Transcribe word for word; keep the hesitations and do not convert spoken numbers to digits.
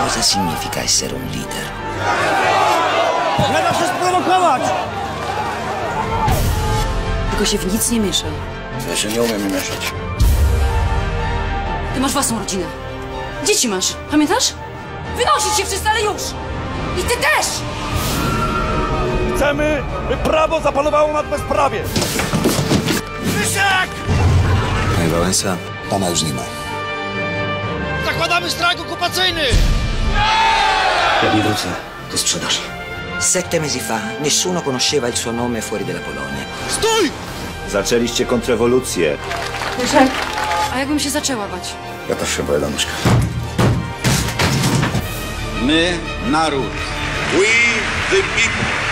Cosa significa essere un leader? Nie da się sprowokować! Tylko się w nic nie mieszaj. Ja się nie umiem mieszać. Ty masz własną rodzinę. Dzieci masz, pamiętasz? Wynosić się wszyscy, ale już! I ty też! Chcemy, by prawo zapanowało nad bezprawie! Wysiek! Panie Wałęsa, pana już nie ma. Zakładamy strajk okupacyjny! Jak nie wrócę, to sprzedaż. Sette mesi fa nessuno conosceva il suo nome fuori della Polonia. Stój! Zaczęliście kontrrewolucję. Wyszek, a jakbym się zaczęła bać? Ja też się boję, Danuszka. My, naród. We the people.